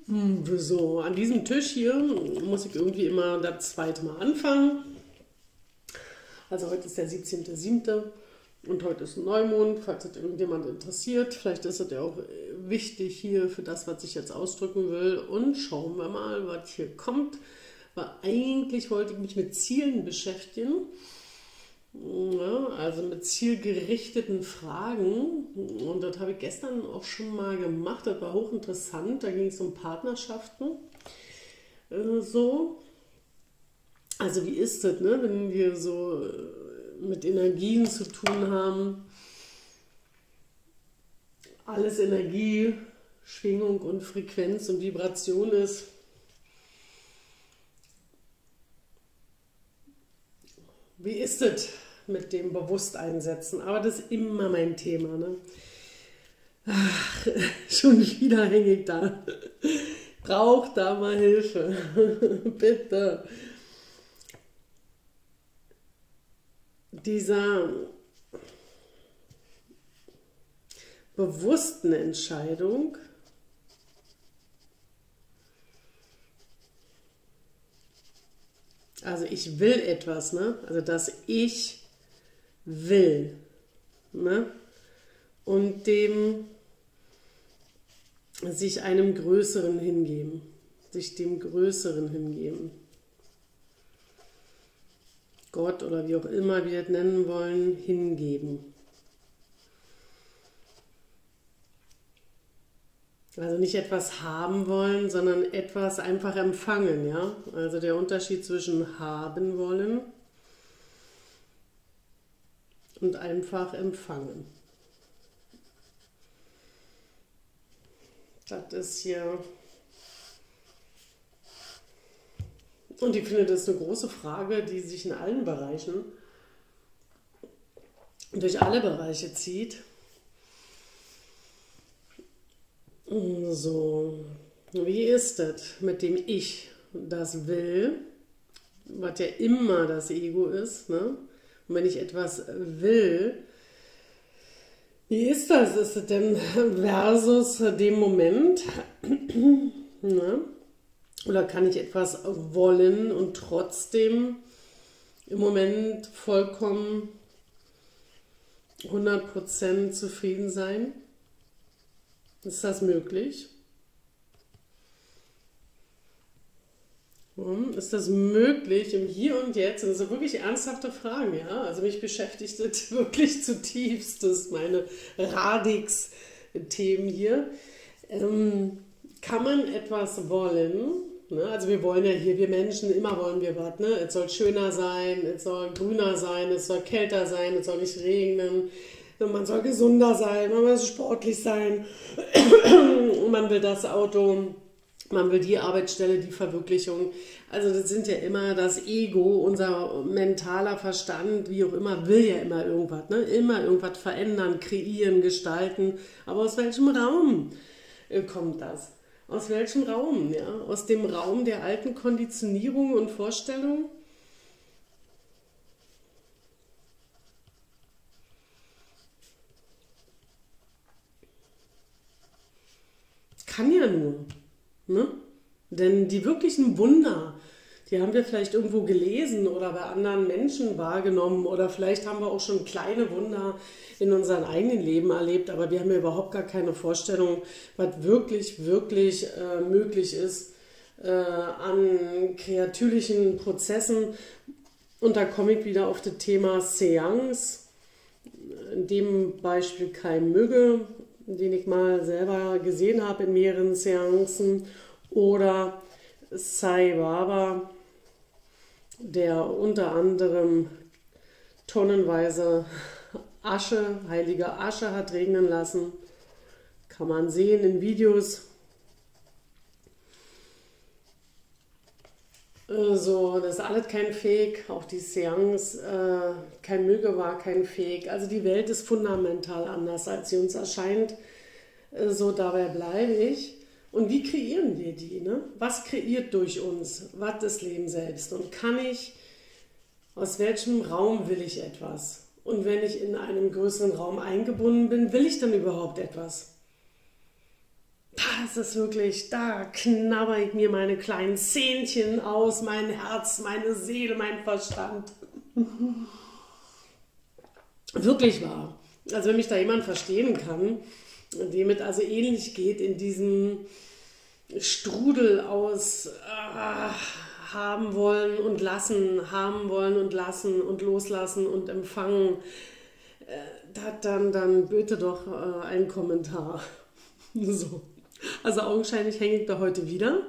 So, an diesem Tisch hier muss ich irgendwie immer das zweite Mal anfangen. Also heute ist der 17.07. und heute ist ein Neumond, falls das irgendjemand interessiert. Vielleicht ist es ja auch wichtig hier für das, was ich jetzt ausdrücken will. Und schauen wir mal, was hier kommt. Weil eigentlich wollte ich mich mit Zielen beschäftigen. Ja, also mit zielgerichteten Fragen. Und das habe ich gestern auch schon mal gemacht. Das war hochinteressant. Da ging es um Partnerschaften. So. Also wie ist das, ne? Wenn wir so mit Energien zu tun haben? Alles Energie, Schwingung und Frequenz und Vibration ist. Wie ist es mit dem Bewussteinsetzen? Aber das ist immer mein Thema. Ne? Ach, schon wieder hänge ich da. Braucht da mal Hilfe. Bitte. Dieser bewussten Entscheidung, also ich will etwas, ne? Also dass ich will, ne? Und dem sich einem Größeren hingeben, sich dem Größeren hingeben. Gott oder wie auch immer wir es nennen wollen, hingeben. Also nicht etwas haben wollen, sondern etwas einfach empfangen, ja? Also der Unterschied zwischen haben wollen und einfach empfangen. Das ist hier. Und ich finde, das ist eine große Frage, die sich in allen Bereichen, durch alle Bereiche zieht. So, wie ist das mit dem Ich, das will, was ja immer das Ego ist, ne? Und wenn ich etwas will, wie ist das? Ist es denn versus dem Moment? Ne? Oder kann ich etwas wollen und trotzdem im Moment vollkommen 100% zufrieden sein? Ist das möglich? Ist das möglich im Hier und Jetzt? Das sind wirklich ernsthafte Fragen, ja? Also mich beschäftigt das wirklich zutiefst. Das ist meine Radix-Themen hier. Kann man etwas wollen? Ne? Also wir wollen ja hier, wir Menschen, immer wollen wir was. Ne? Es soll schöner sein, es soll grüner sein, es soll kälter sein, es soll nicht regnen. Man soll gesunder sein, man soll sportlich sein, man will das Auto, man will die Arbeitsstelle, die Verwirklichung. Also das sind ja immer das Ego, unser mentaler Verstand, wie auch immer, will ja immer irgendwas, ne? Immer irgendwas verändern, kreieren, gestalten. Aber aus welchem Raum kommt das? Aus welchem Raum? Ja? Aus dem Raum der alten Konditionierung und Vorstellung? Kann ja nur, ne? Denn die wirklichen Wunder, die haben wir vielleicht irgendwo gelesen oder bei anderen Menschen wahrgenommen oder vielleicht haben wir auch schon kleine Wunder in unserem eigenen Leben erlebt, aber wir haben ja überhaupt gar keine Vorstellung, was wirklich, wirklich möglich ist an kreativen Prozessen. Und da komme ich wieder auf das Thema Seance, in dem Beispiel Kai Mügge, den ich mal selber gesehen habe in mehreren Seancen, oder Sai Baba, der unter anderem tonnenweise Asche, heilige Asche hat regnen lassen. Kann man sehen in Videos. So, das ist alles kein Fake, auch die Seance, kein Mügge war kein Fake. Also die Welt ist fundamental anders, als sie uns erscheint. So, dabei bleibe ich. Und wie kreieren wir die? Ne? Was kreiert durch uns? Was ist Leben selbst? Und kann ich, aus welchem Raum will ich etwas? Und wenn ich in einem größeren Raum eingebunden bin, will ich dann überhaupt etwas? das ist wirklich, da knabber ich mir meine kleinen Zähnchen aus, mein Herz, meine Seele, mein Verstand. Wirklich wahr. Also wenn mich da jemand verstehen kann, dem es also ähnlich geht in diesem Strudel aus haben wollen und lassen und loslassen und empfangen, dann bitte doch einen Kommentar. So. Also augenscheinlich hänge ich da heute wieder.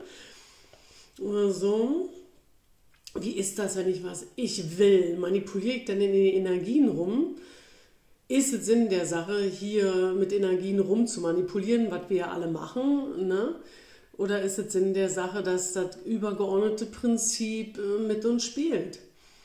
So. Wie ist das, wenn ich was ich will? Manipuliere ich dann in den Energien rum? Ist es Sinn der Sache, hier mit Energien rum zu manipulieren, was wir ja alle machen, ne? Oder ist es Sinn der Sache, dass das übergeordnete Prinzip mit uns spielt?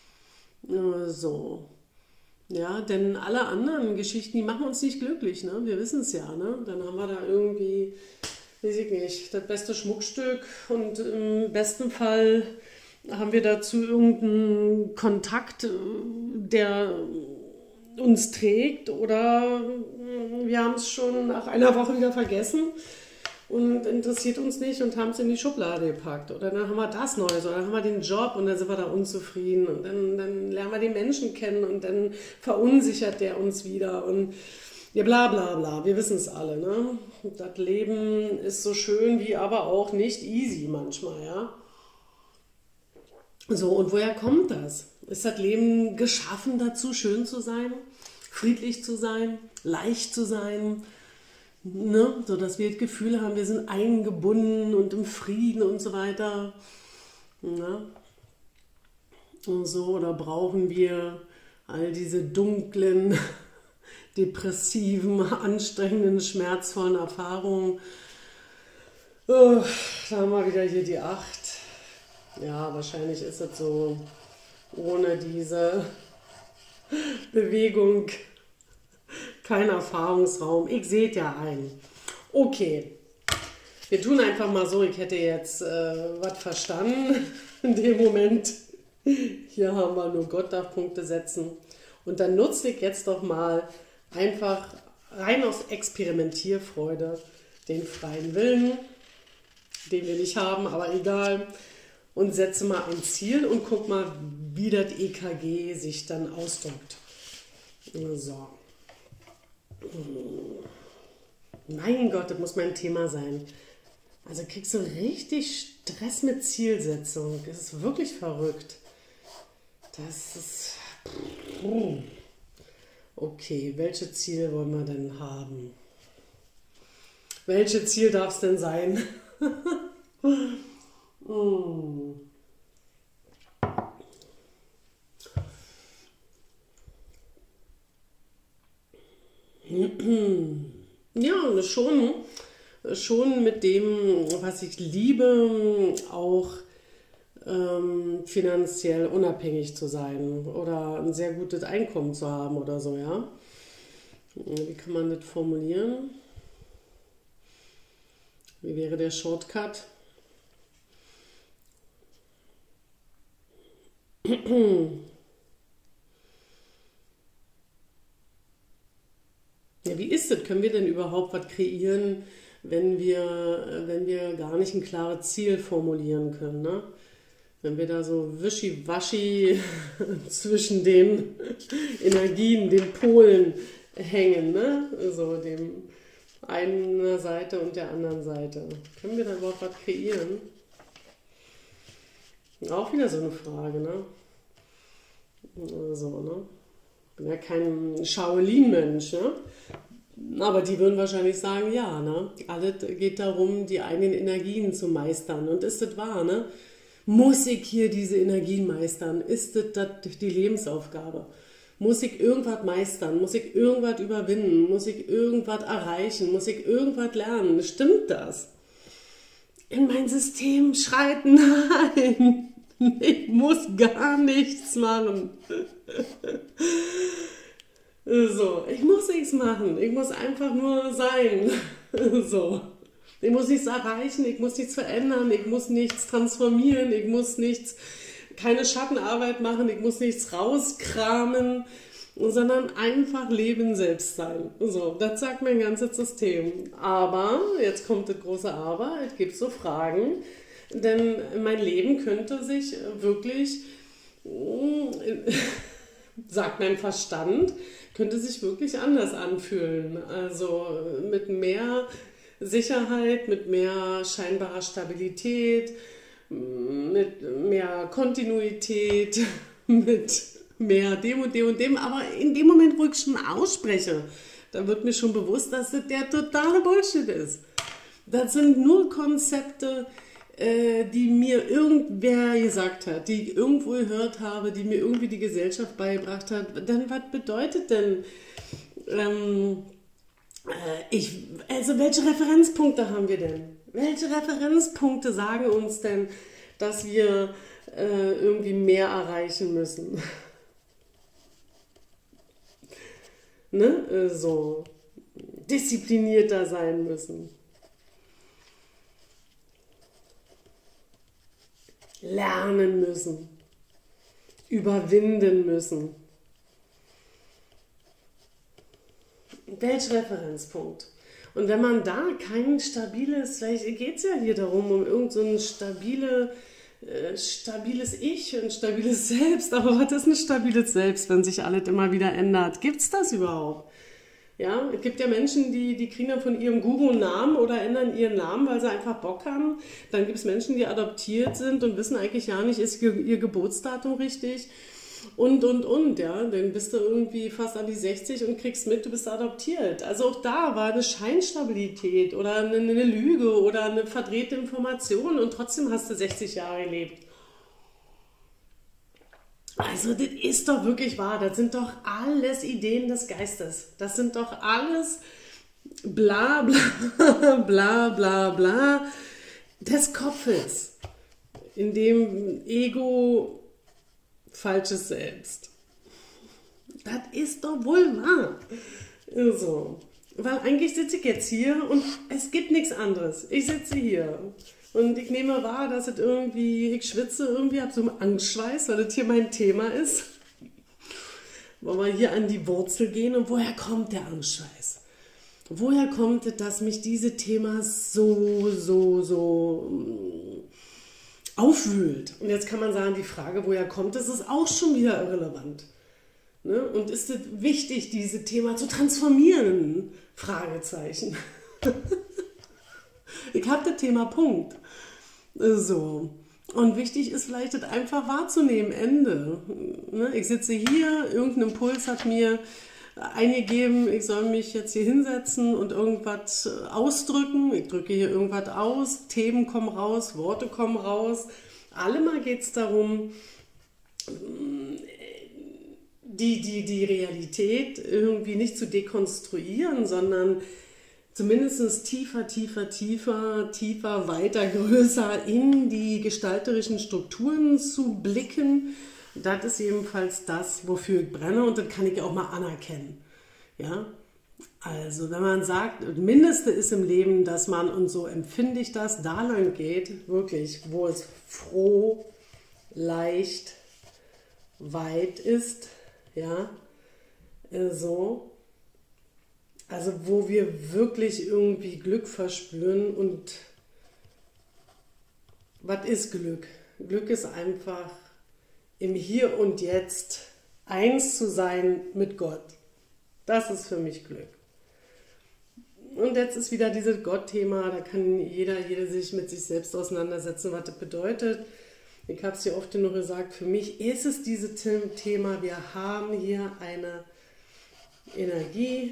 So. Ja, denn alle anderen Geschichten, die machen uns nicht glücklich, ne? Wir wissen es ja, ne? Dann haben wir da irgendwie, weiß ich nicht, das beste Schmuckstück und im besten Fall haben wir dazu irgendeinen Kontakt, der uns trägt, oder wir haben es schon nach einer Woche wieder vergessen und interessiert uns nicht und haben es in die Schublade gepackt. Oder dann haben wir das Neues, oder dann haben wir den Job und dann sind wir da unzufrieden und dann lernen wir den Menschen kennen und dann verunsichert der uns wieder und ja, bla bla bla, wir wissen es alle, ne? Das Leben ist so schön wie aber auch nicht easy manchmal, ja. So, und woher kommt das? Ist das Leben geschaffen dazu, schön zu sein, friedlich zu sein, leicht zu sein, ne? So dass wir das Gefühl haben, wir sind eingebunden und im Frieden und so weiter. Ne? Und so, oder brauchen wir all diese dunklen, depressiven, anstrengenden, schmerzvollen Erfahrungen? Da haben wir wieder hier die 8. Ja, wahrscheinlich ist es so, ohne diese Bewegung kein Erfahrungsraum. Ich sehe es ja ein. Okay, wir tun einfach mal so, ich hätte jetzt was verstanden in dem Moment. Hier haben wir nur Gott darf Punkte setzen. Und dann nutze ich jetzt doch mal einfach rein aus Experimentierfreude den freien Willen, den wir nicht haben, aber egal. Und setze mal ein Ziel und guck mal, wie das EKG sich dann ausdrückt. So. Mein Gott, das muss mein Thema sein. Also kriegst du richtig Stress mit Zielsetzung. Das ist wirklich verrückt. Das ist... Okay, welche Ziele wollen wir denn haben? Welche Ziel darf es denn sein? Ja, schon mit dem, was ich liebe, auch finanziell unabhängig zu sein oder ein sehr gutes Einkommen zu haben oder so, ja. Wie kann man das formulieren? Wie wäre der Shortcut? Ja, wie ist es? Können wir denn überhaupt was kreieren, wenn wir gar nicht ein klares Ziel formulieren können, ne? Wenn wir da so wischiwaschi zwischen den Energien, den Polen hängen, ne? So dem einen Seite und der anderen Seite. Können wir da überhaupt was kreieren? Auch wieder so eine Frage, ne? So, ne? Ich bin ja kein Shaolin-Mensch, ne? Aber die würden wahrscheinlich sagen, ja, ne? Alles geht darum, die eigenen Energien zu meistern. Und ist das wahr, ne? Muss ich hier diese Energien meistern? Ist das die Lebensaufgabe? Muss ich irgendwas meistern? Muss ich irgendwas überwinden? Muss ich irgendwas erreichen? Muss ich irgendwas lernen? Stimmt das? In mein System schreit nein. Ich muss gar nichts machen. So, ich muss nichts machen. Ich muss einfach nur sein. So. Ich muss nichts erreichen, ich muss nichts verändern, ich muss nichts transformieren, ich muss keine Schattenarbeit machen, ich muss nichts rauskramen. sondern einfach Leben selbst sein. So, das sagt mein ganzes System. Aber, jetzt kommt das große Aber, es gibt so Fragen, denn mein Leben könnte sich wirklich, sagt mein Verstand, könnte sich wirklich anders anfühlen. Also mit mehr Sicherheit, mit mehr scheinbarer Stabilität, mit mehr Kontinuität, mit mehr dem und dem und dem. Aber in dem Moment, wo ich schon ausspreche, da wird mir schon bewusst, dass das der totale Bullshit ist. Das sind nur Konzepte, die mir irgendwer gesagt hat, die ich irgendwo gehört habe, die mir irgendwie die Gesellschaft beigebracht hat. Dann was bedeutet denn, also welche Referenzpunkte haben wir denn? Welche Referenzpunkte sagen uns denn, dass wir irgendwie mehr erreichen müssen? Ne? So disziplinierter sein müssen. Lernen müssen. Überwinden müssen. Welch Referenzpunkt? Und wenn man da kein stabiles, vielleicht geht es ja hier darum, um irgend so ein stabiles Ich, ein stabiles Selbst, aber was ist ein stabiles Selbst, wenn sich alles immer wieder ändert? Gibt es das überhaupt? Ja, es gibt ja Menschen, die kriegen dann von ihrem Guru einen Namen oder ändern ihren Namen, weil sie einfach Bock haben. Dann gibt es Menschen, die adoptiert sind und wissen eigentlich ja nicht, ist ihr Geburtsdatum richtig. Und, ja. Dann bist du irgendwie fast an die 60 und kriegst mit, du bist adoptiert. Also auch da war eine Scheinstabilität oder eine Lüge oder eine verdrehte Information und trotzdem hast du 60 Jahre gelebt. Also das ist doch wirklich wahr, das sind doch alles Ideen des Geistes. Das sind doch alles bla bla bla bla bla des Kopfes, in dem Ego falsches Selbst. Das ist doch wohl wahr. So. Weil eigentlich sitze ich jetzt hier und es gibt nichts anderes. Ich sitze hier und ich nehme wahr, dass es irgendwie, ich schwitze irgendwie, habe so einen Angstschweiß, weil das hier mein Thema ist. Wollen wir hier an die Wurzel gehen und woher kommt der Angstschweiß? Woher kommt es, dass mich dieses Thema so aufwühlt? Und jetzt kann man sagen, die Frage, woher kommt es, ist auch schon wieder irrelevant. Ne? Und ist es wichtig, dieses Thema zu transformieren? Fragezeichen. Ich habe das Thema, Punkt. So. Und wichtig ist vielleicht, das einfach wahrzunehmen, Ende. Ne? Ich sitze hier, irgendein Impuls hat mir eingegeben, ich soll mich jetzt hier hinsetzen und irgendwas ausdrücken. Ich drücke hier irgendwas aus, Themen kommen raus, Worte kommen raus. Allemal geht es darum, die Realität irgendwie nicht zu dekonstruieren, sondern zumindest tiefer, weiter, größer in die gestalterischen Strukturen zu blicken. Das ist jedenfalls das, wofür ich brenne, und das kann ich auch mal anerkennen. Ja? Also wenn man sagt, das Mindeste ist im Leben, dass man, und so empfinde ich das, da lang geht, wirklich, wo es froh, leicht, weit ist, ja, so, also wo wir wirklich irgendwie Glück verspüren. Und was ist Glück? Glück ist einfach im Hier und Jetzt eins zu sein mit Gott. Das ist für mich Glück. Und jetzt ist wieder dieses Gott-Thema, da kann jede sich mit sich selbst auseinandersetzen, was das bedeutet. Ich habe es hier oft genug gesagt, für mich ist es dieses Thema, wir haben hier eine Energie,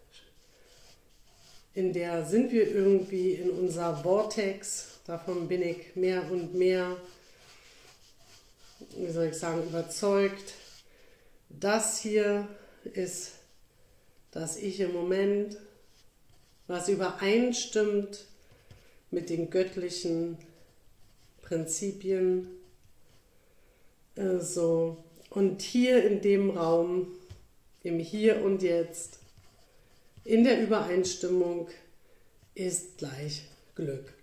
in der sind wir irgendwie in unser Vortex, davon bin ich mehr und mehr, wie soll ich sagen, überzeugt. Das hier ist das Ich im Moment, was übereinstimmt mit den göttlichen Prinzipien. So. Und hier in dem Raum, im Hier und Jetzt, in der Übereinstimmung, ist gleich Glück.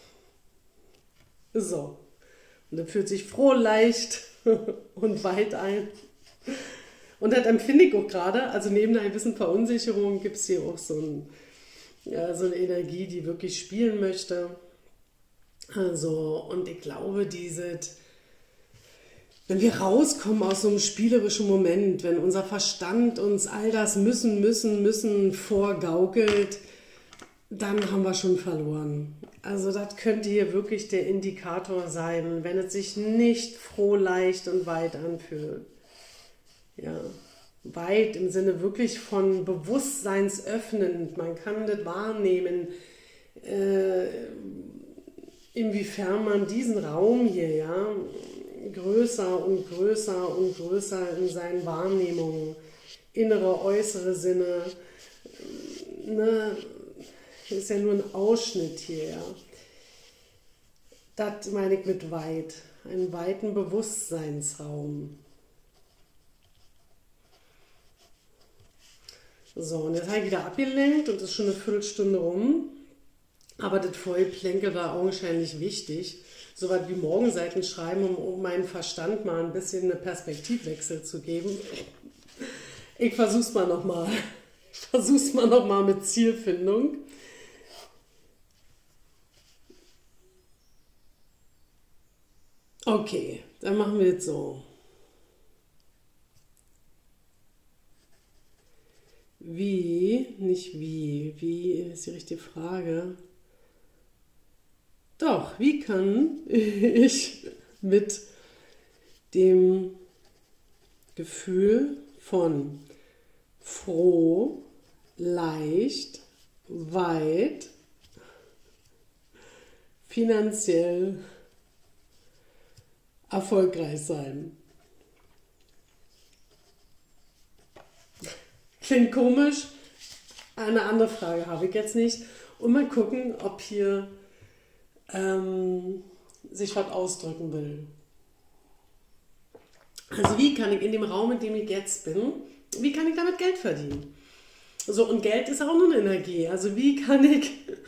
So. Und er fühlt sich froh, leicht und weit ein. Und das empfinde ich auch gerade, also neben einer gewissen Verunsicherung gibt es hier auch ja, so eine Energie, die wirklich spielen möchte. Also, und ich glaube, wenn wir rauskommen aus so einem spielerischen Moment, wenn unser Verstand uns all das müssen vorgaukelt, dann haben wir schon verloren. Also das könnte hier wirklich der Indikator sein, wenn es sich nicht froh, leicht und weit anfühlt. Ja, weit im Sinne wirklich von bewusstseinsöffnend. Man kann das wahrnehmen, inwiefern man diesen Raum hier, ja, größer und größer und größer in seinen Wahrnehmungen, innere, äußere Sinne, ne, ist ja nur ein Ausschnitt hier, ja. Das meine ich mit weit, einen weiten Bewusstseinsraum. So, und jetzt habe ich wieder abgelenkt und es ist schon eine Viertelstunde rum. Aber das Vorgeplänkel war augenscheinlich wichtig. So was wie Morgenseiten schreiben, um meinem Verstand mal ein bisschen eine Perspektivwechsel zu geben. Ich versuch's mal nochmal. Ich versuch's mal nochmal mit Zielfindung. Okay, dann machen wir jetzt so. Wie ist die richtige Frage? Doch, wie kann ich mit dem Gefühl von froh, leicht, weit, finanziell erfolgreich sein? Klingt komisch. Eine andere Frage habe ich jetzt nicht. Und mal gucken, ob hier sich was ausdrücken will. Also wie kann ich in dem Raum, in dem ich jetzt bin, wie kann ich damit Geld verdienen? So, und Geld ist auch nur eine Energie. Also wie kann ich,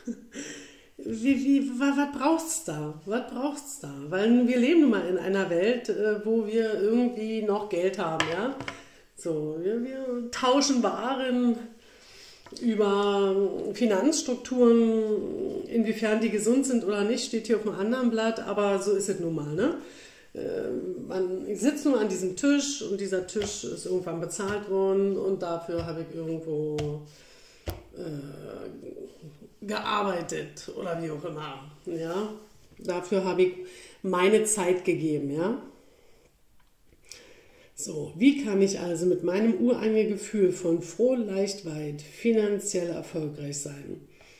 was braucht's da? Was braucht's da? Weil wir leben nun mal in einer Welt, wo wir irgendwie noch Geld haben, ja? So, wir tauschen Waren über Finanzstrukturen, inwiefern die gesund sind oder nicht, steht hier auf einem anderen Blatt, aber so ist es nun mal, ne? Ich sitze nur an diesem Tisch und dieser Tisch ist irgendwann bezahlt worden und dafür habe ich irgendwo gearbeitet oder wie auch immer, ja? Dafür habe ich meine Zeit gegeben, ja? So, wie kann ich also mit meinem ureigenen Gefühl von froh, leicht, weit finanziell erfolgreich sein?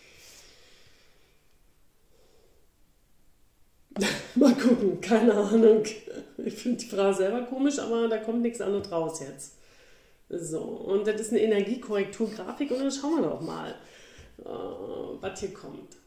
Mal gucken, keine Ahnung. Ich finde die Frage selber komisch, aber da kommt nichts anderes raus jetzt. So, und das ist eine Energiekorrekturgrafik und dann schauen wir doch mal, was hier kommt.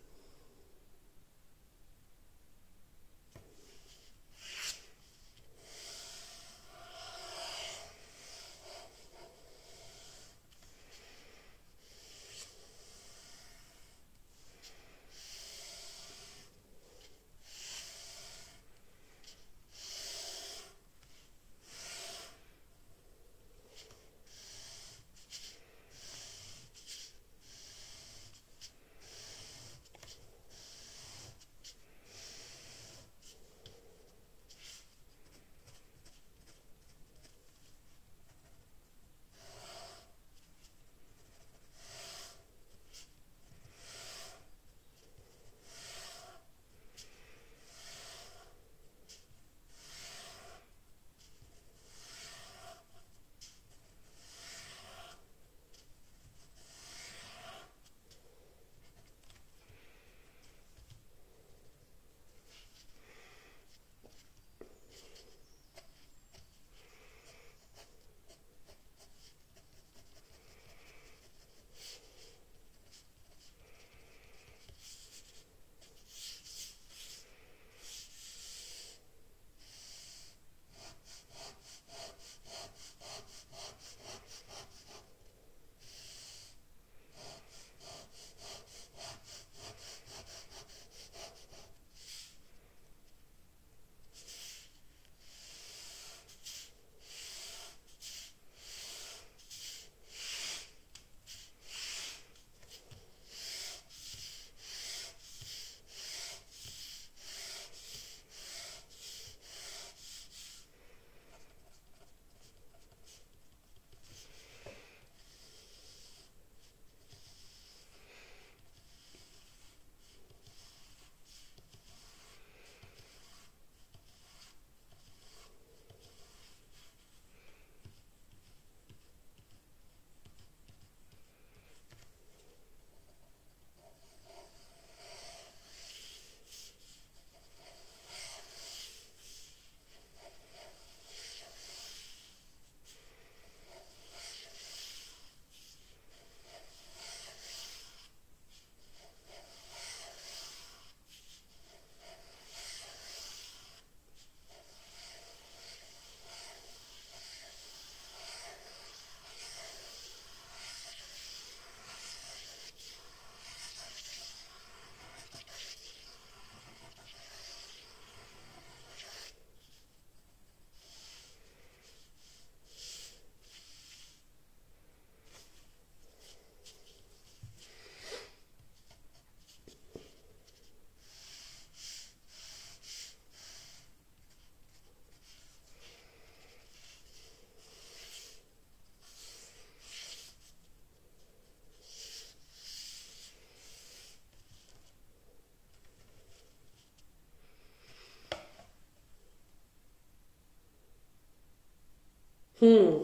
Hm,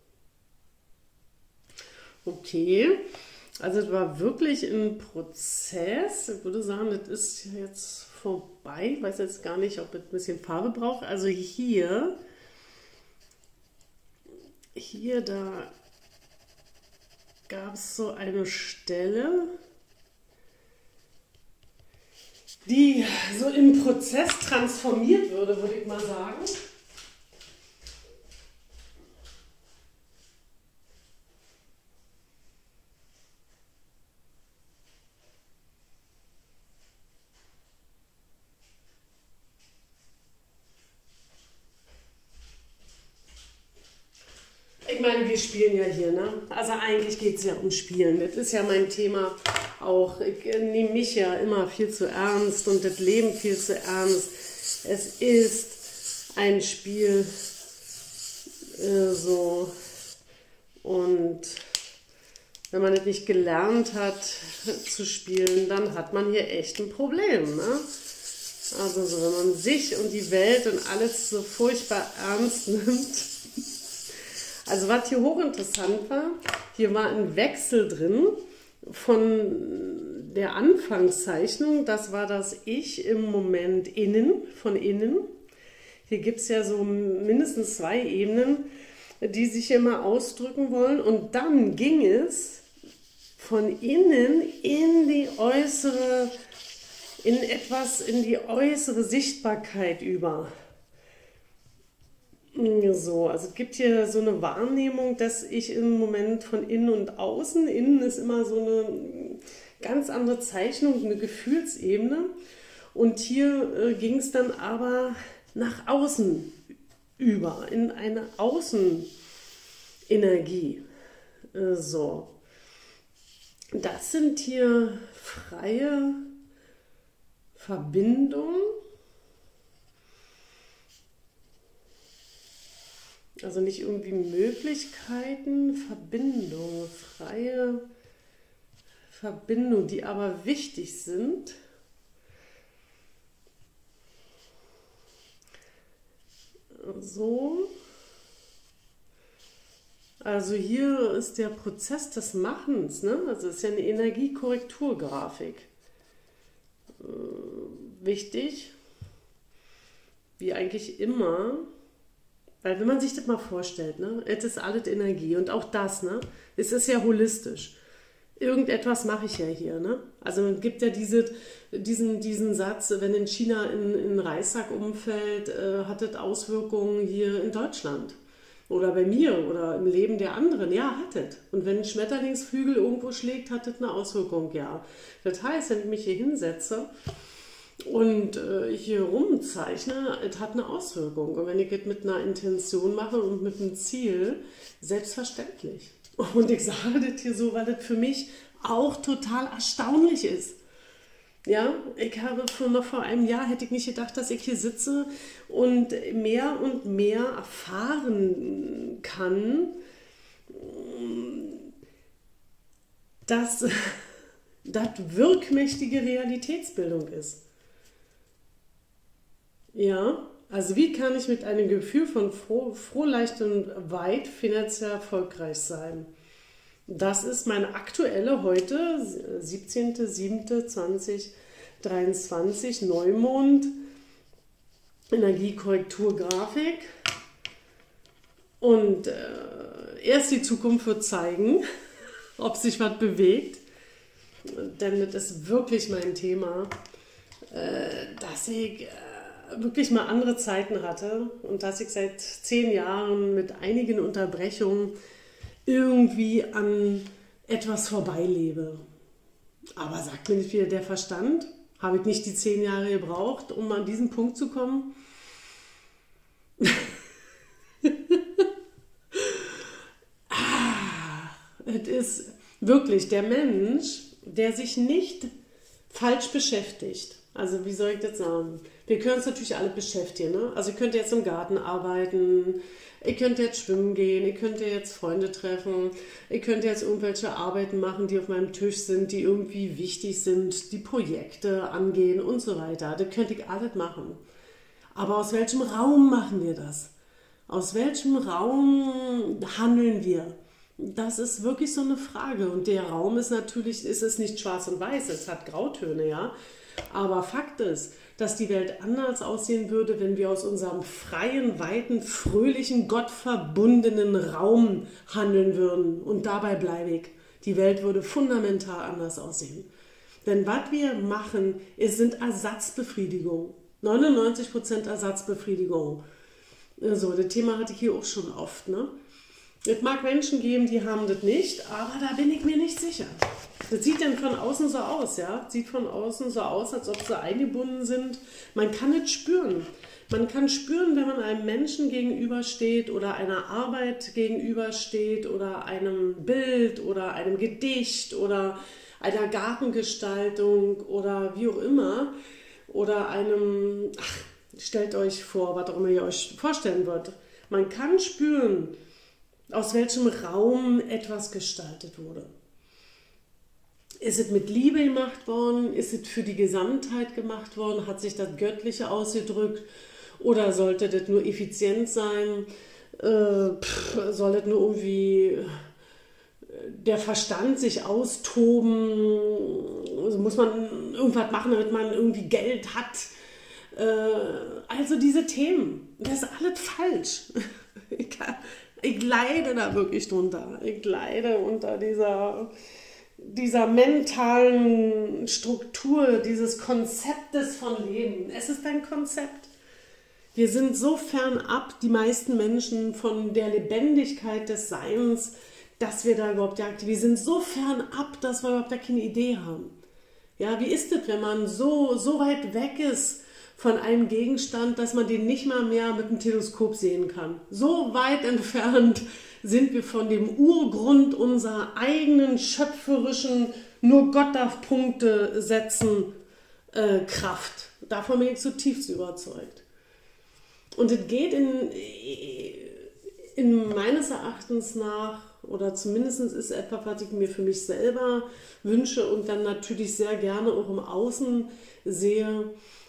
okay. Also es war wirklich ein Prozess. Ich würde sagen, das ist jetzt vorbei. Ich weiß jetzt gar nicht, ob es ein bisschen Farbe braucht. Also hier, da gab es so eine Stelle, die so im Prozess transformiert würde ich mal sagen. Ich meine, wir spielen ja hier, ne? Also eigentlich geht es ja um Spielen. Das ist ja mein Thema auch. Ich nehme mich ja immer viel zu ernst und das Leben viel zu ernst. Es ist ein Spiel so. Und wenn man es nicht gelernt hat zu spielen, dann hat man hier echt ein Problem, ne? Also so, wenn man sich und die Welt und alles so furchtbar ernst nimmt. Also was hier hochinteressant war, hier war ein Wechsel drin von der Anfangszeichnung, das war das Ich im Moment innen, von innen. Hier gibt es ja so mindestens 2 Ebenen, die sich hier mal ausdrücken wollen. Und dann ging es von innen in die äußere, in die äußere Sichtbarkeit über. So, also es gibt hier so eine Wahrnehmung, dass ich im Moment von innen und außen, innen ist immer so eine ganz andere Zeichnung, eine Gefühlsebene. Und hier ging es dann aber nach außen über, in eine Außenenergie. So, das sind hier freie Verbindungen. Also nicht irgendwie Möglichkeiten, Verbindungen, freie Verbindungen, die aber wichtig sind. So. Also hier ist der Prozess des Machens, ne? Also es ist ja eine Energiekorrekturgrafik. Wichtig, wie eigentlich immer. Weil wenn man sich das mal vorstellt, ne, es ist alles Energie und auch das, ne, es ist ja holistisch. Irgendetwas mache ich ja hier, ne? Also es gibt ja diesen Satz, wenn in China ein Reissack umfällt, hat das Auswirkungen hier in Deutschland. Oder bei mir oder im Leben der anderen, ja, hat es. Und wenn ein Schmetterlingsflügel irgendwo schlägt, hat das eine Auswirkung, ja. Das heißt, wenn ich mich hier hinsetze und hier rumzeichne, es hat eine Auswirkung. Und wenn ich es mit einer Intention mache und mit einem Ziel, selbstverständlich. Und ich sage das hier so, weil das für mich auch total erstaunlich ist. Ja, ich habe noch vor einem Jahr, hätte ich nicht gedacht, dass ich hier sitze und mehr erfahren kann, dass das wirkmächtige Realitätsbildung ist. Ja, also wie kann ich mit einem Gefühl von Frohleicht und weit finanziell erfolgreich sein? Das ist meine aktuelle heute, 17.07.2023, Neumond, Energiekorrekturgrafik. Und erst die Zukunft wird zeigen, ob sich was bewegt. Denn das ist wirklich mein Thema, dass ich wirklich mal andere Zeiten hatte und dass ich seit 10 Jahren mit einigen Unterbrechungen irgendwie an etwas vorbeilebe. Aber sagt mir nicht wieder der Verstand? Habe ich nicht die 10 Jahre gebraucht, um an diesen Punkt zu kommen? Es ist wirklich der Mensch, der sich nicht falsch beschäftigt. Also wie soll ich das sagen? Wir können uns natürlich alle beschäftigen. Ne? Also ich könnte jetzt im Garten arbeiten, ich könnte jetzt schwimmen gehen, ich könnte jetzt Freunde treffen, ich könnte jetzt irgendwelche Arbeiten machen, die auf meinem Tisch sind, die irgendwie wichtig sind, die Projekte angehen und so weiter. Das könnte ich alles machen. Aber aus welchem Raum machen wir das? Aus welchem Raum handeln wir? Das ist wirklich so eine Frage. Und der Raum ist natürlich, ist es nicht schwarz und weiß, es hat Grautöne, ja. Aber Fakt ist, dass die Welt anders aussehen würde, wenn wir aus unserem freien, weiten, fröhlichen, gottverbundenen Raum handeln würden. Und dabei bleibe ich. Die Welt würde fundamental anders aussehen. Denn was wir machen, sind Ersatzbefriedigung. 99% Ersatzbefriedigung. So, das Thema hatte ich hier auch schon oft. Ne? Es mag Menschen geben, die haben das nicht, aber da bin ich mir nicht sicher. Das sieht dann von außen so aus, ja? Sieht von außen so aus, als ob sie eingebunden sind. Man kann es spüren. Man kann spüren, wenn man einem Menschen gegenübersteht oder einer Arbeit gegenübersteht oder einem Bild oder einem Gedicht oder einer Gartengestaltung oder wie auch immer oder einem, stellt euch vor, was auch immer ihr euch vorstellen wollt. Man kann spüren, aus welchem Raum etwas gestaltet wurde. Ist es mit Liebe gemacht worden? Ist es für die Gesamtheit gemacht worden? Hat sich das Göttliche ausgedrückt? Oder sollte das nur effizient sein? Soll das nur irgendwie der Verstand sich austoben? Also muss man irgendwas machen, damit man irgendwie Geld hat? Also diese Themen, das ist alles falsch. Ich leide da wirklich drunter. Ich leide unter dieser mentalen Struktur, dieses Konzeptes von Leben. Es ist ein Konzept. Wir sind so fernab, die meisten Menschen, von der Lebendigkeit des Seins, dass wir da überhaupt, wir sind so fernab, dass wir überhaupt da keine Idee haben. Ja, wie ist es, wenn man so weit weg ist von einem Gegenstand, dass man den nicht mal mehr mit dem Teleskop sehen kann? So weit entfernt sind wir von dem Urgrund unserer eigenen schöpferischen, nur Gott darf Punkte setzen, Kraft. Davon bin ich zutiefst überzeugt. Und es geht in meines Erachtens nach, oder zumindest ist etwas, was ich mir für mich selber wünsche und dann natürlich sehr gerne auch im Außen sehe,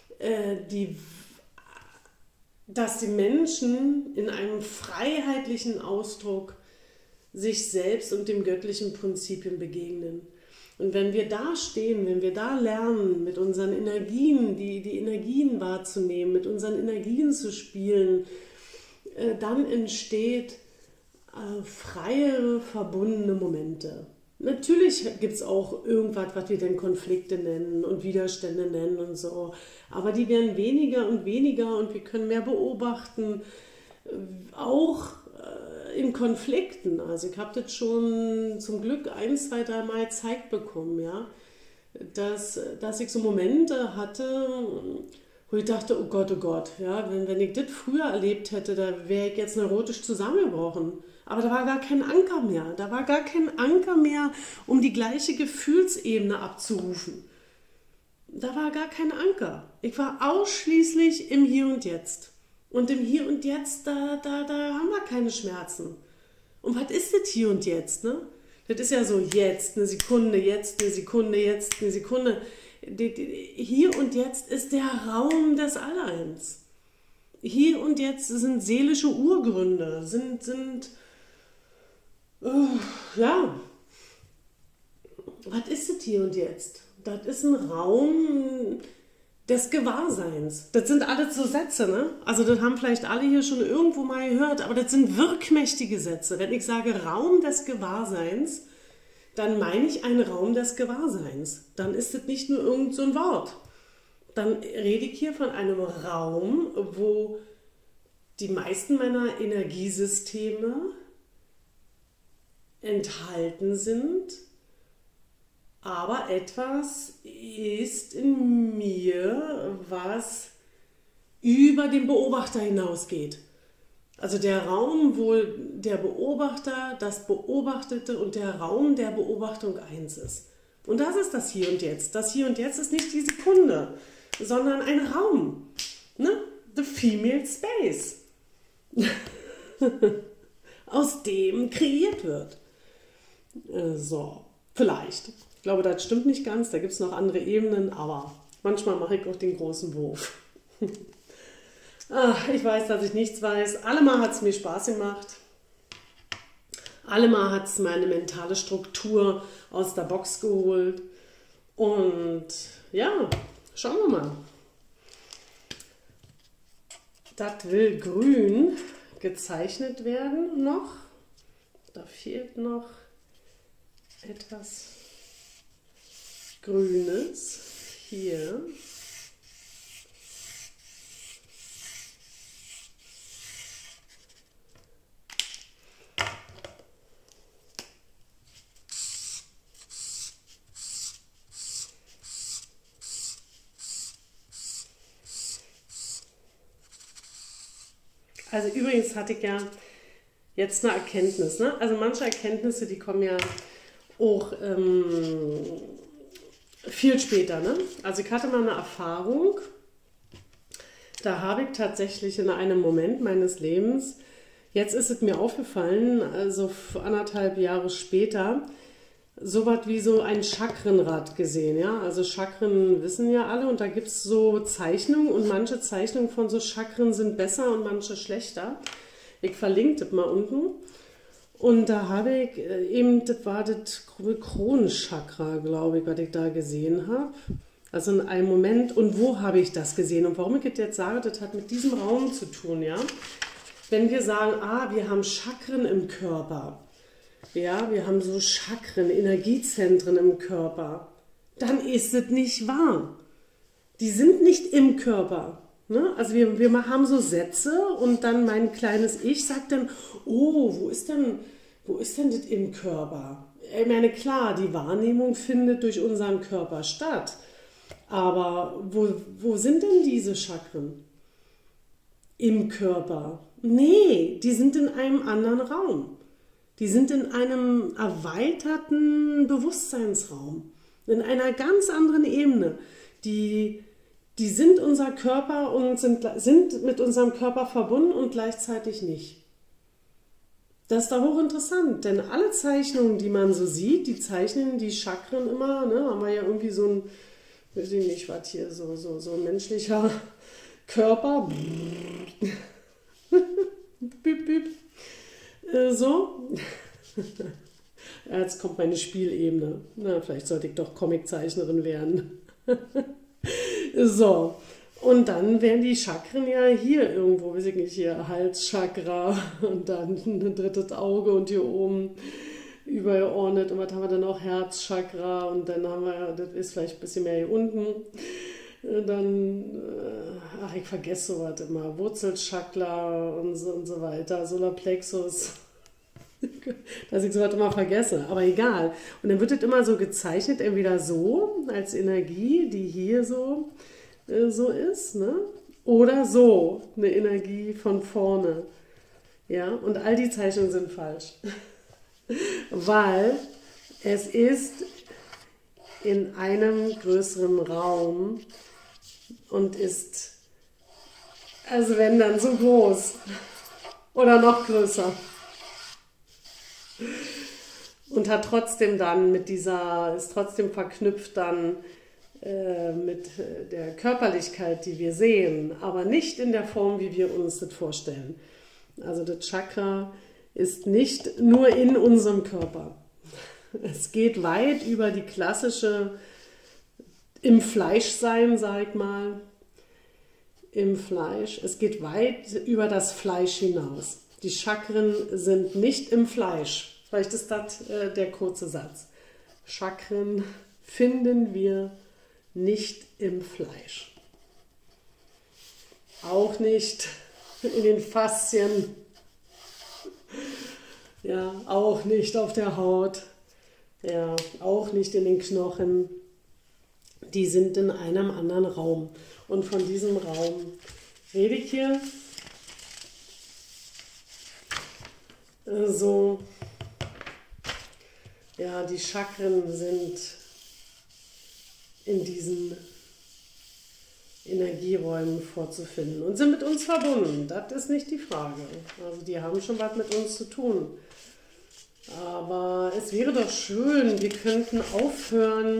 dass die Menschen in einem freiheitlichen Ausdruck sich selbst und dem göttlichen Prinzipien begegnen. Und wenn wir da stehen, wenn wir da lernen, mit unseren Energien, die Energien wahrzunehmen, mit unseren Energien zu spielen, dann entsteht freie, verbundene Momente. Natürlich gibt es auch irgendwas, was wir dann Konflikte nennen und Widerstände nennen und so, aber die werden weniger und weniger und wir können mehr beobachten, auch in Konflikten. Also ich habe das schon zum Glück 1, 2, 3 Mal gezeigt bekommen, ja, dass ich so Momente hatte, wo ich dachte, oh Gott, ja, wenn ich das früher erlebt hätte, da wäre ich jetzt neurotisch zusammengebrochen. Aber da war gar kein Anker mehr. Da war gar kein Anker mehr, um die gleiche Gefühlsebene abzurufen. Da war gar kein Anker. Ich war ausschließlich im Hier und Jetzt. Und im Hier und Jetzt, da haben wir keine Schmerzen. Und was ist das Hier und Jetzt? Ne? Das ist ja so jetzt, eine Sekunde, jetzt, eine Sekunde, jetzt, eine Sekunde. Hier und Jetzt ist der Raum des Alleins. Hier und Jetzt sind seelische Urgründe, ja, was ist das Hier und Jetzt? Das ist ein Raum des Gewahrseins. Das sind alles so Sätze, ne? Also das haben vielleicht alle hier schon irgendwo mal gehört, aber das sind wirkmächtige Sätze. Wenn ich sage Raum des Gewahrseins, dann meine ich einen Raum des Gewahrseins. Dann ist das nicht nur irgend so ein Wort. Dann rede ich hier von einem Raum, wo die meisten meiner Energiesysteme enthalten sind, aber etwas ist in mir, was über den Beobachter hinausgeht. Also der Raum, wo der Beobachter, das Beobachtete und der Raum der Beobachtung eins ist. Und das ist das Hier und Jetzt. Das Hier und Jetzt ist nicht die Sekunde, sondern ein Raum. Ne? The Female Space. Aus dem kreiert wird. So, vielleicht. Ich glaube, das stimmt nicht ganz, da gibt es noch andere Ebenen, aber manchmal mache ich auch den großen Wurf. Ach, ich weiß, dass ich nichts weiß. Allemal hat es mir Spaß gemacht. Allemal hat es meine mentale Struktur aus der Box geholt. Und ja, schauen wir mal. Das will grün gezeichnet werden noch. Da fehlt noch etwas Grünes hier. Also übrigens hatte ich ja jetzt eine Erkenntnis, ne? Also manche Erkenntnisse, die kommen ja auch viel später, ne? Also ich hatte mal eine Erfahrung, da habe ich tatsächlich in einem Moment meines Lebens, jetzt ist es mir aufgefallen, also 1,5 Jahre später, so was wie so ein Chakrenrad gesehen, ja. Also Chakren wissen ja alle und da gibt es so Zeichnungen und manche Zeichnungen von so Chakren sind besser und manche schlechter. Ich verlinke das mal unten. Und da habe ich eben, das war das Kronenchakra, glaube ich, was ich da gesehen habe. Also in einem Moment. Und wo habe ich das gesehen? Und warum ich das jetzt sage, das hat mit diesem Raum zu tun, ja. Wenn wir sagen, wir haben Chakren im Körper, ja, wir haben so Chakren, Energiezentren im Körper, dann ist es nicht wahr. Die sind nicht im Körper. Ne? Also wir haben so Sätze und dann mein kleines Ich sagt dann, oh, wo ist denn das im Körper? Ich meine, klar, die Wahrnehmung findet durch unseren Körper statt. Aber wo sind denn diese Chakren? Im Körper? Nee, die sind in einem anderen Raum. Die sind in einem erweiterten Bewusstseinsraum, in einer ganz anderen Ebene. Die sind unser Körper und sind mit unserem Körper verbunden und gleichzeitig nicht. Das ist doch hochinteressant, denn alle Zeichnungen, die man so sieht, die zeichnen die Chakren immer, ne, haben wir ja irgendwie so ein, weiß ich nicht, was hier, so ein menschlicher Körper. Büb, büb. So. Ja, jetzt kommt meine Spielebene. Na, vielleicht sollte ich doch Comiczeichnerin werden. So. Und dann wären die Chakren ja hier irgendwo, weiß ich nicht, hier Halschakra und dann ein drittes Auge und hier oben übergeordnet. Und was haben wir dann noch? Herzchakra und dann haben wir, das ist vielleicht ein bisschen mehr hier unten. Dann, ich vergesse sowas immer, Wurzelchakra und so weiter, Solarplexus, dass ich sowas immer vergesse, aber egal. Und dann wird das immer so gezeichnet, entweder so als Energie, die hier so ist, ne? Oder so, eine Energie von vorne. Ja? Und all die Zeichnungen sind falsch, weil es ist in einem größeren Raum und ist, also wenn dann so groß oder noch größer und hat trotzdem dann ist trotzdem verknüpft dann mit der Körperlichkeit, die wir sehen, aber nicht in der Form, wie wir uns das vorstellen. Also das Chakra ist nicht nur in unserem Körper. Es geht weit über die klassische im Fleisch sein, sag ich mal, im Fleisch. Es geht weit über das Fleisch hinaus. Die Chakren sind nicht im Fleisch. Vielleicht ist das der kurze Satz. Chakren finden wir nicht im Fleisch. Auch nicht in den Faszien. Ja, auch nicht auf der Haut. Ja, auch nicht in den Knochen. Die sind in einem anderen Raum. Und von diesem Raum rede ich hier. So, ja, die Chakren sind in diesen Energieräumen vorzufinden und sind mit uns verbunden. Das ist nicht die Frage. Also die haben schon was mit uns zu tun. Aber es wäre doch schön, wir könnten aufhören.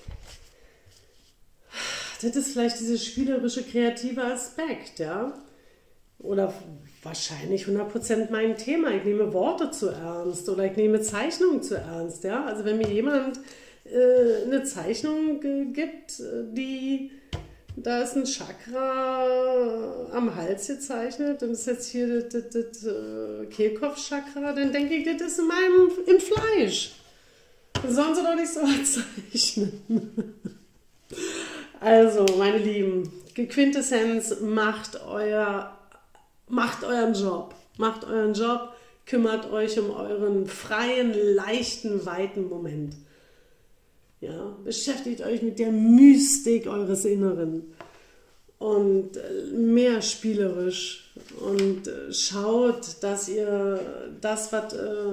Das ist vielleicht dieser spielerische, kreative Aspekt, ja. oder wahrscheinlich 100% mein Thema. Ich nehme Worte zu ernst oder ich nehme Zeichnungen zu ernst. Ja? Also wenn mir jemand eine Zeichnung gibt, da ist ein Chakra am Hals gezeichnet und das ist jetzt hier das Kehlkopfchakra, dann denke ich, das ist im Fleisch. Das sollen sie doch nicht so zeichnen. Also, meine Lieben, Quintessenz, macht euren Job. Macht euren Job, kümmert euch um euren freien, leichten, weiten Moment. Ja, beschäftigt euch mit der Mystik eures Inneren und mehr spielerisch und schaut, dass ihr das, was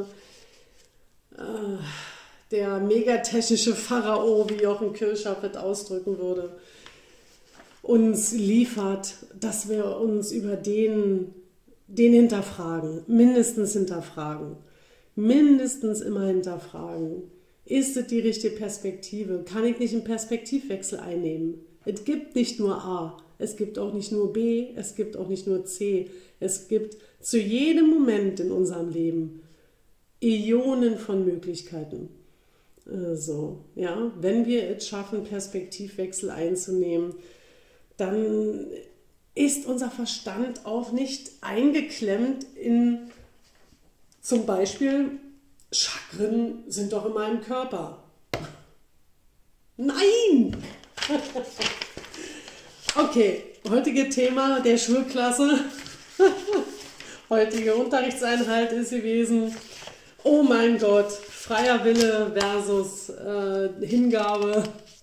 der megatechnische Pharao, wie Jochen Kirchhoff es ausdrücken würde, uns liefert, dass wir uns über den hinterfragen, mindestens immer hinterfragen. Ist es die richtige Perspektive? Kann ich nicht einen Perspektivwechsel einnehmen? Es gibt nicht nur A, es gibt auch nicht nur B, es gibt auch nicht nur C. Es gibt zu jedem Moment in unserem Leben Ionen von Möglichkeiten. Ja, wenn wir es schaffen, Perspektivwechsel einzunehmen, dann ist unser Verstand auch nicht eingeklemmt in zum Beispiel Chakren sind doch in meinem Körper. Nein! Okay, heutige Thema der Schulklasse, heutige Unterrichtseinheit ist gewesen, oh mein Gott, freier Wille versus Hingabe,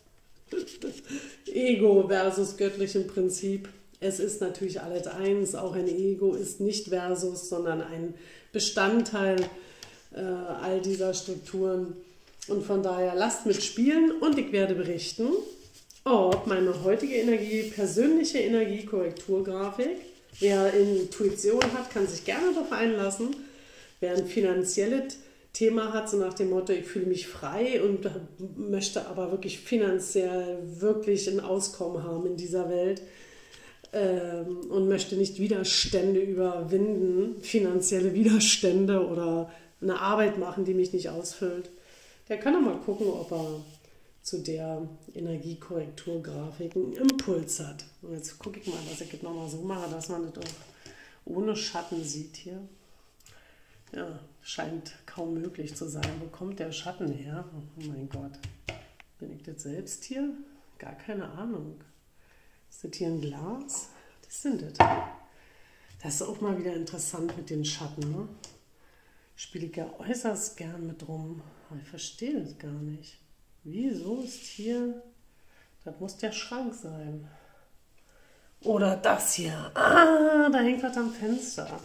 Ego versus göttlichem Prinzip. Es ist natürlich alles eins, auch ein Ego ist nicht versus, sondern ein Bestandteil all dieser Strukturen. Und von daher lasst mitspielen und ich werde berichten, ob meine heutige persönliche Energiekorrekturgrafik, wer Intuition hat, kann sich gerne darauf einlassen. Wer ein finanzielles Thema hat, so nach dem Motto, ich fühle mich frei und möchte aber wirklich finanziell wirklich ein Auskommen haben in dieser Welt und möchte nicht Widerstände überwinden, finanzielle Widerstände oder eine Arbeit machen, die mich nicht ausfüllt, der kann doch mal gucken, ob er zu der Energiekorrekturgrafik einen Impuls hat. Und jetzt gucke ich mal, dass ich das nochmal so mache, dass man das auch ohne Schatten sieht hier. Ja, scheint kaum möglich zu sein. Wo kommt der Schatten her? Oh mein Gott. Bin ich das selbst hier? Gar keine Ahnung. Ist das hier ein Glas? Das sind das. Das ist auch mal wieder interessant mit den Schatten, ne? Spiele ich ja äußerst gern mit rum. Aber ich verstehe das gar nicht. Wieso ist hier... Das muss der Schrank sein. Oder das hier. Ah, da hängt was am Fenster.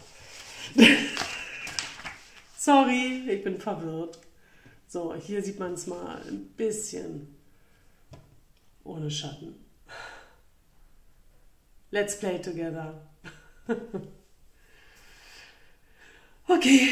Sorry, ich bin verwirrt. So, hier sieht man es mal ein bisschen ohne Schatten. Let's play together. Okay.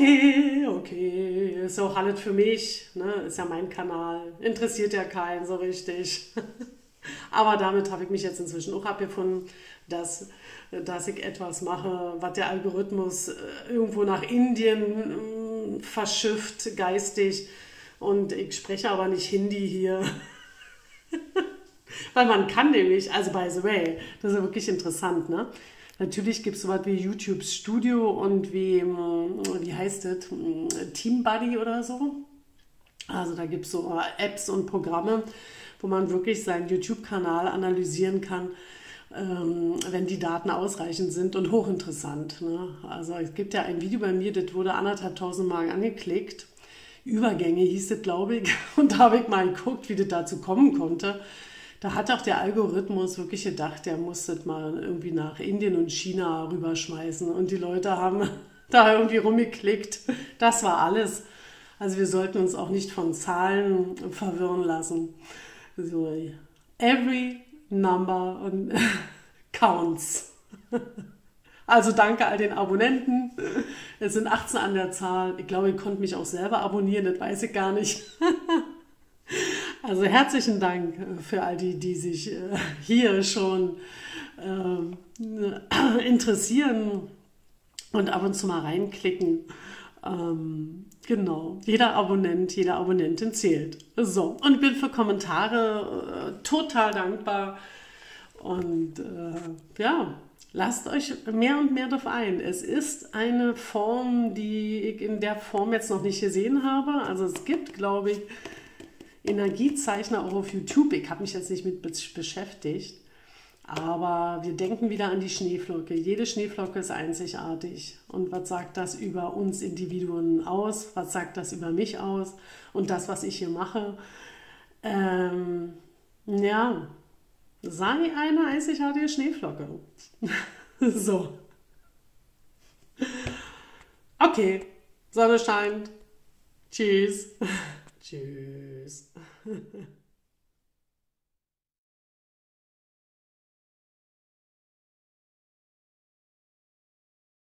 Ist auch alles für mich. Ne? Ist ja mein Kanal. Interessiert ja keinen so richtig. Aber damit habe ich mich jetzt inzwischen auch abgefunden, dass ich etwas mache, was der Algorithmus irgendwo nach Indien verschifft, geistig. Und ich spreche aber nicht Hindi hier. Weil man kann nämlich, also by the way, das ist ja wirklich interessant, ne? Natürlich gibt es sowas wie YouTube Studio und wie heißt das, TeamBuddy oder so. Also da gibt es so Apps und Programme, wo man wirklich seinen YouTube-Kanal analysieren kann, wenn die Daten ausreichend sind und hochinteressant. Ne? Also es gibt ja ein Video bei mir, das wurde 1.500 Mal angeklickt. Übergänge hieß das, glaube ich. Und da habe ich mal geguckt, wie das dazu kommen konnte. Da hat auch der Algorithmus wirklich gedacht, der muss das mal irgendwie nach Indien und China rüberschmeißen. Und die Leute haben da irgendwie rumgeklickt. Das war alles. Also wir sollten uns auch nicht von Zahlen verwirren lassen. So, every number counts. Also danke all den Abonnenten. Es sind 18 an der Zahl. Ich glaube, ihr konntet mich auch selber abonnieren, das weiß ich gar nicht. Also herzlichen Dank für all die, die sich hier schon interessieren und ab und zu mal reinklicken. Genau, jeder Abonnent, jede Abonnentin zählt. So, und ich bin für Kommentare total dankbar. Und ja, lasst euch mehr und mehr darauf ein. Es ist eine Form, die ich in der Form jetzt noch nicht gesehen habe. Also es gibt, glaube ich, Energiezeichner auch auf YouTube. Ich habe mich jetzt nicht mit beschäftigt. Aber wir denken wieder an die Schneeflocke. Jede Schneeflocke ist einzigartig. Und was sagt das über uns Individuen aus? Was sagt das über mich aus? Und das, was ich hier mache? Ja, sei eine einzigartige Schneeflocke. So. Okay, Sonne scheint. Tschüss. Tschüss.